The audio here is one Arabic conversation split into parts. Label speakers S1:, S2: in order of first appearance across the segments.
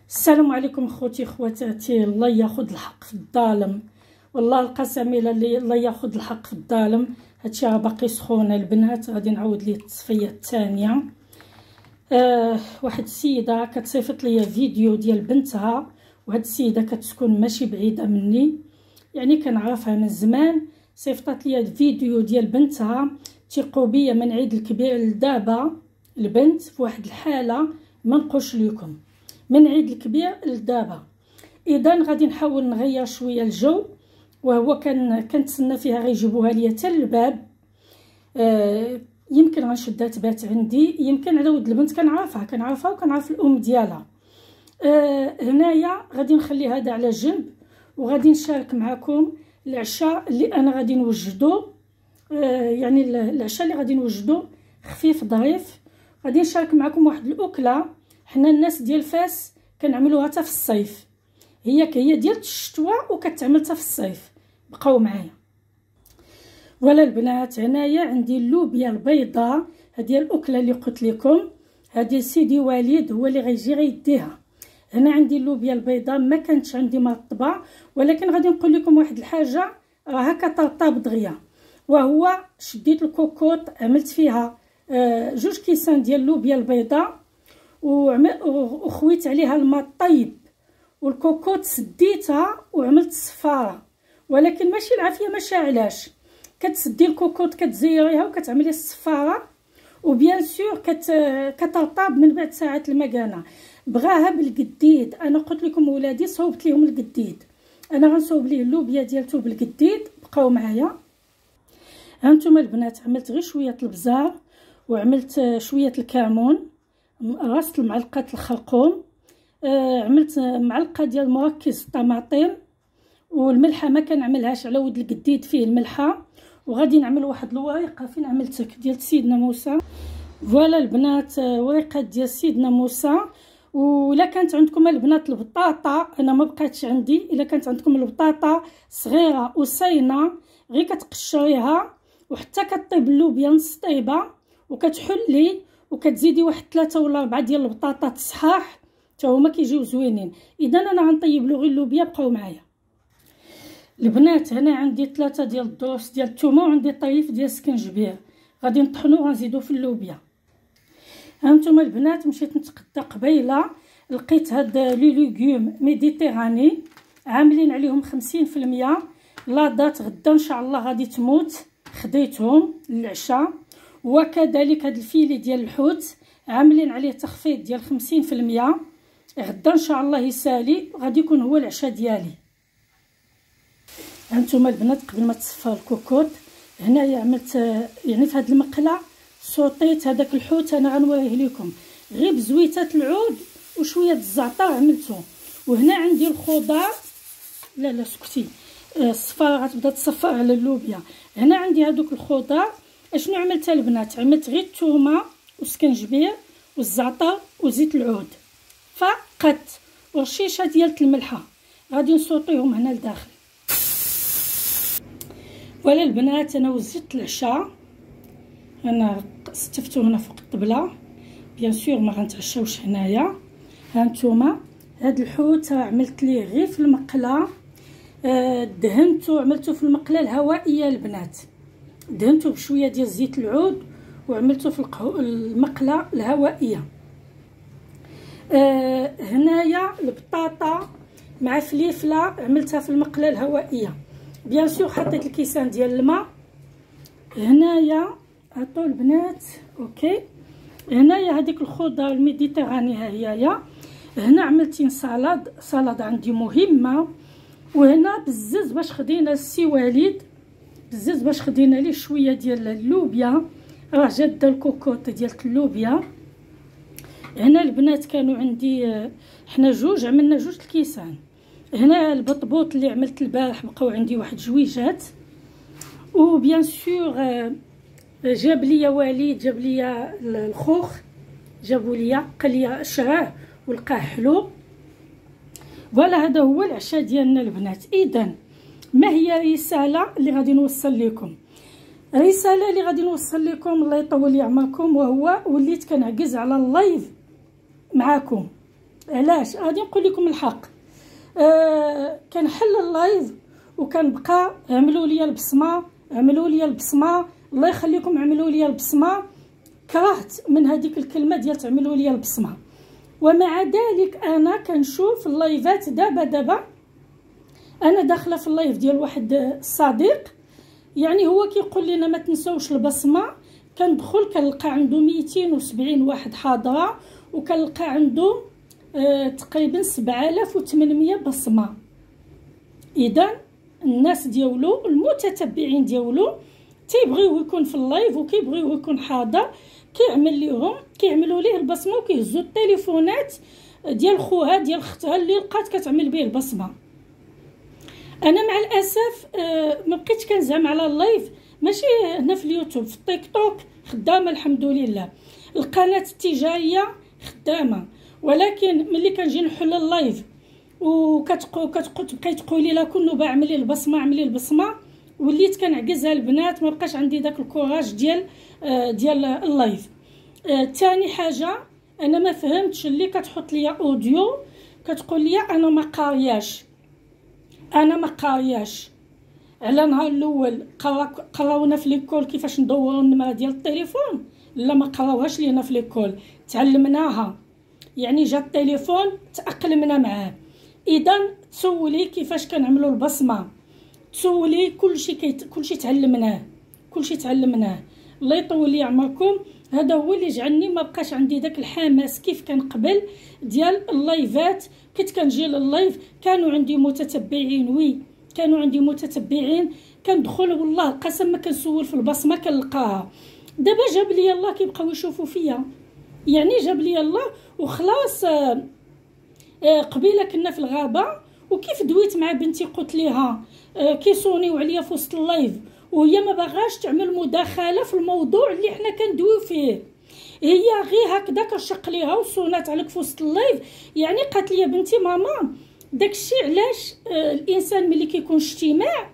S1: السلام عليكم خوتي خواتاتي. الله ياخذ الحق في الظالم، والله القسم الا الله ياخذ الحق في الظالم. هادشي راه باقي سخونه البنات. غادي نعاود ليه التصفيه الثانيه. واحد السيده كتصيفط ليا فيديو ديال بنتها، وهاد السيده كتسكن ماشي بعيده مني، يعني كنعرفها من زمان. صيفطات ليا فيديو ديال بنتها تيقوا بيا من عيد الكبير لدابا. البنت في واحد الحاله ما نقولش لكم، من عيد الكبير لدابا. اذا غادي نحاول نغير شويه الجو، وهو كنتسنى فيها غيجيبوها ليا حتى للباب. يمكن غنشدها تبات عندي، يمكن على ود البنت كنعرفها وكنعرف الام ديالها. هنايا غادي نخلي هذا على جنب، وغادي نشارك معكم العشاء اللي انا غادي نوجدو. يعني العشاء اللي غادي نوجدو خفيف ظريف. غادي نشارك معكم واحد الاكله حنا الناس ديال فاس كنعملوها حتى في الصيف، هي ديال الشتوى وكتعمل حتى في الصيف. بقاو معايا. ولا البنات، هنايا عندي اللوبيا البيضاء، هذه الاكله اللي قلت لكم. هذه سيدي وليد هو اللي غيجي غيديها. هنا عندي اللوبيا البيضاء، ما كانتش عندي مرطبه، ولكن غادي نقول لكم واحد الحاجه راها كترطب دغيا. وهو شديت الكوكوط، عملت فيها 2 كيسان ديال اللوبيا البيضاء، وخويت عليها الماء الطيب والكوكوط سديتها وعملت الصفاره. ولكن ماشي العافيه، ماشي علاش كتسدي الكوكوط كتزيريها وكتعملي الصفاره، وبيان سور كترطب من بعد ساعات المكانه. بغاها بالقديد. انا قلت لكم ولادي صوبت ليهم القديد، انا غنصوب ليه اللوبيا ديالته بالقديد. بقاو معايا. هانتوما البنات، عملت غير شويه البزار، وعملت شويه الكمون، رصت المعلقه الخرقوم، عملت معلقه ديال مركز الطماطم، والملحه ما كنعملهاش على ود القديد فيه الملحه. وغادي نعمل واحد الوريقه فين عملتك ديال سيدنا موسى. فوالا البنات، وريقه ديال سيدنا موسى. ولا كانت عندكم البنات البطاطا، انا ما بقاتش عندي. الا كانت عندكم البطاطا صغيره وصينه غير كتقشريها، وحتى كطيب اللوبيا نص طيبه، وكتحلي وكتزيدي واحد 3 ولا 4 ديال البطاطا تصحاح، حتى هما كيجيو زوينين. اذا انا غنطيب له غير اللوبيا. بقاو معايا البنات. هنا عندي 3 ديال الدروس ديال الثومه، وعندي طريف ديال السكنجبير، غادي نطحنو وغنزيدو في اللوبيا. هانتوما البنات، مشيت نتقدى قبيله، لقيت هاد لي ليغوم ميديتيراني عاملين عليهم 50%. لا دات غدا ان شاء الله غادي تموت، خديتهم للعشاء. وكذلك هاد الفيلي ديال الحوت عاملين عليه تخفيض ديال 50%. غدا ان شاء الله يسالي غادي يكون هو العشاء ديالي. هانتوما البنات، قبل ما تصفى الكوكوط، هنايا عملت يعني في هاد المقله صوطيت هذاك الحوت. انا غنوريه لكم غير بزويته العود وشويه الزعتر عملته. وهنا عندي الخضار. لا سكتي، الصفاره غتبدا تصفر على اللوبيا. هنا عندي هذوك الخضار. اشنو عملت البنات؟ عملت غير الثومه والسكنجبير والزعتر وزيت العود فقط، ورشيشه ديال الملحه. غادي نصوطيهم هنا لداخل. ولا البنات، انا وزدت العشاء، انا استفتو هنا فوق الطبله. بيان سور ما غنتعشاوش هنايا. هانتوما هاد الحوت عملت ليه غير في المقله، دهنته، عملته في المقله الهوائيه البنات، دهنته بشويه ديال زيت العود وعملته في المقله الهوائيه. هنايا البطاطا مع فليفله عملتها في المقله الهوائيه. بيان سور حطيت الكيسان ديال الماء. هنايا عطوا البنات اوكي. هنايا هذيك الخضره الميديتيراني ها هي. هنا عملتين سالاد عندي مهمه. وهنا بزز باش خدينا السي وليد، بزز باش خدينا ليه شويه ديال اللوبيا، راه جاده الكوكوط ديال اللوبيا. هنا البنات كانوا عندي حنا عملنا 2 الكيسان. هنا البطبوط اللي عملت البارح بقاو عندي واحد جويجات. وبيان سور جاب ليا وليد، جاب ليا الخوخ، جابوا ليا قال لي شراه ولقاه حلو. فوالا هذا هو العشاء ديالنا البنات. اذا ما هي الرساله اللي غادي نوصل لكم؟ الرساله اللي غادي نوصل لكم، الله يطول لي عمركم، وهو وليت كنعكز على اللايف معاكم. علاش غادي نقول لكم الحق. كنحل اللايف وكنبقى عملوا لي البصمه، عملوا لي البصمه، الله يخليكم عملوا لي البصمه. كرهت من هذيك الكلمه ديال تعملوا لي البصمه. ومع ذلك انا كنشوف اللايفات دابا انا داخله في اللايف ديال واحد الصديق، يعني هو كيقول لنا ما تنسوش البصمه. كندخل كنلقى عنده 270 واحد حاضره، وكنلقى عنده تقريبا 7800 بصمه. اذا الناس ديالو المتتبعين ديالو تيبغيوه يكون في اللايف وكيبغيوه يكون حاضر، كيعملوا ليه البصمه وكيهزوا التليفونات ديال خوها ديال اختها اللي لقات كتعمل به البصمه. انا مع الاسف ما بقيتش كنزعم على اللايف، ماشي هنا في اليوتيوب، في التيك توك خدامه الحمد لله، القناه التجاريه خدامه، ولكن ملي كنجي نحل اللايف تبقاي تقولي لا كل نوبه اعملي البصمه اعملي البصمه، وليت كنعكز على البنات، ما بقاش عندي داك الكوراج ديال اللايف. ثاني حاجه انا ما فهمتش اللي كتحط ليا اوديو كتقول لي انا ما قارياش على نهار الاول قراونا في ليكول كيفاش ندوروا النمره ديال التليفون، لا ما قراوهاش لينا في ليكول، تعلمناها، يعني جا التليفون تاقلمنا معاه. اذا تسولي كيفاش كنعملوا البصمه، تسولي كلشي تعلمناه، الله يطول لي عمركم. هذا هو اللي جعلني ما بقاش عندي داك الحماس كيف كان قبل ديال اللايفات. كنت كنجي لللايف كانوا عندي متتبعين، كانوا عندي متتبعين، كندخل والله قسم ما كنسول في البصمه كنلقاها. دابا جاب لي الله كيبقاو يشوفوا فيا، يعني جاب لي الله وخلاص. قبيله كنا في الغابه وكيف دويت مع بنتي قلت ليها كيصونيو عليا في وسط اللايف وهي ما باغاش تعمل مداخله في الموضوع اللي حنا كندويو فيه، هي غير هكذا كنشق ليها وصونات عليك في وسط اللايف. يعني قالت لي بنتي ماما داكشي علاش الانسان ملي كيكون اجتماع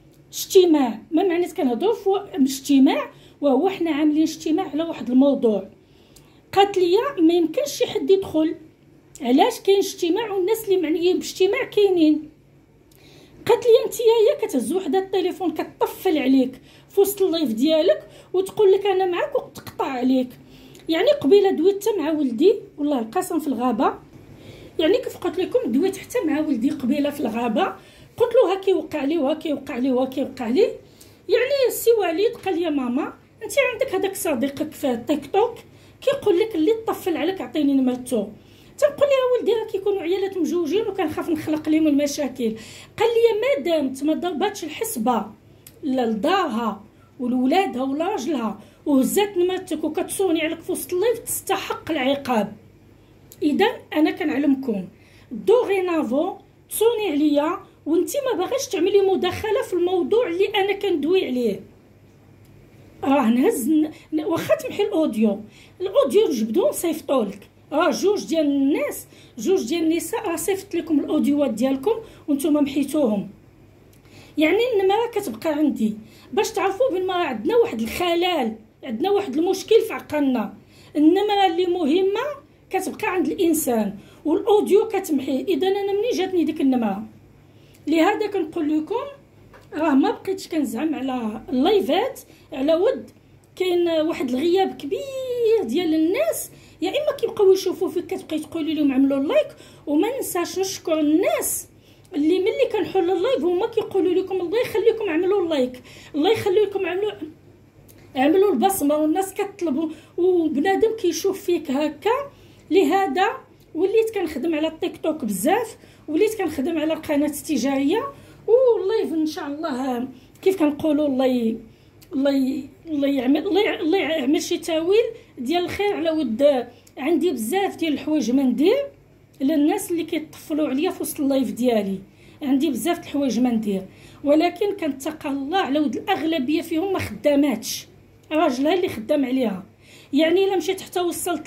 S1: ما معنات كنهضروا في اجتماع وهو حنا عاملين اجتماع على واحد الموضوع. قالت لي ما يمكنش شي حد يدخل، علاش كاين اجتماع والناس اللي معنيين باجتماع كاينين. قالت لي انت هي كتهز وحده التليفون كتطفل عليك في وسط اللايف ديالك وتقول لك انا معاك وتقطع عليك. يعني قبيله دويت حتى مع ولدي والله القسم في الغابه، يعني كيف قلت لكم دويت حتى مع ولدي قبيله في الغابه، قلت له هاكي وقع لي. يعني السي وليد قال لي ماما انت عندك هذاك صديقك في التيك توك كيقول لك اللي طفل عليك عطيني نمرتو. تنقول لها ولدي راه كيكونوا عيالات مجوجين وكنخاف نخلق لهم المشاكل. قال لي ما دامت ما ضرباتش الحسبه لدارها ولولادها ولاجلها وهزات نمرتك وكتصوني عليك في وسط اللايف تستحق العقاب. اذا انا كنعلمكم دوغينافو تصوني عليا وانتي ما باغاش تعملي مداخله في الموضوع اللي انا كندوي عليه، راه نهز واخا تمحي الاوديو نجبدو نصيفطولك، راه جوج ديال النساء راه صيفط لكم الاوديوات ديالكم وانتم محيتوهم. يعني النمره كتبقى عندي باش تعرفوا بان عندنا واحد الخلل، عندنا واحد المشكل في عقلنا. النمره اللي مهمه كتبقى عند الانسان والاوديو كتمحيه. اذا انا منين جاتني ديك النمره؟ لهذا كنقول لكم راه ما بقيتش كنزعم على اللايفات على ود كاين واحد الغياب كبير ديال الناس، يا اما كيبقاو يشوفوا فيك كتبقاي تقولي لهم عملوا اللايك. وما ننساش نشكر الناس اللي ملي كنحل اللايف هما كيقولوا لكم الله يخليكم عملوا اللايك، الله يخليكم عملوا البصمه، والناس كتطلبوا وبنادم كيشوف فيك هكا. لهذا وليت كنخدم على التيك توك بزاف، وليت كنخدم على القناه التجاريه واللايف ان شاء الله كيف كنقولوا الله يعمل شي تاويل ديال الخير على ود. عندي بزاف ديال الحوايج ما ندير للناس اللي كيطفلوا عليا في وسط اللايف ديالي، عندي بزاف د الحوايج ما ندير، ولكن كنتقى الله على ود الاغلبيه فيهم ما خداماتش، راجلها اللي خدام عليها. يعني الا مشيت حتى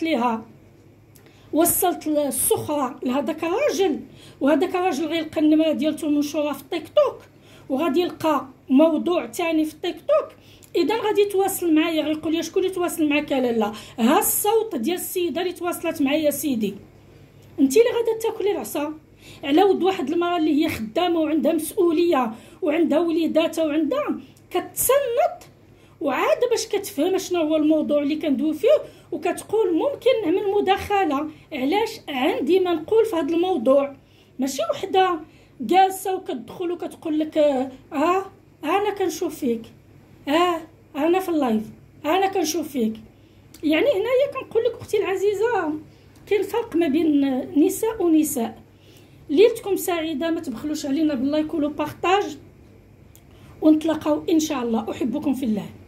S1: وصلت السخره لهذاك الراجل، وهذاك الراجل غيلقى النمره ديالته منشوره في التيك توك وغادي يلقى موضوع ثاني في التيك توك، اذا غادي يتواصل معايا غيقول لي شكون اللي تواصل معاك؟ لا ها الصوت ديال السيده اللي تواصلت معايا سيدي. انت اللي غادا تاكلي العصا على ود واحد المراه اللي هي خدامه وعندها مسؤوليه وعندها وليداتها وعندها كتصنت وعاد باش كتفهم شنو هو الموضوع اللي كندوي فيه وكتقول ممكن نعمل مداخله. علاش عندي ما نقول في هذا الموضوع؟ ماشي وحده جالسه وكتدخل وكتقول لك انا كنشوف فيك، انا في اللايف انا كنشوف فيك. يعني هنايا كنقول لك اختي العزيزه كاين فرق ما بين نساء ونساء. ليلتكم سعيده، ما تبخلوش علينا باللايك ولو بارطاج، ونتلاقاو ان شاء الله. احبكم في الله.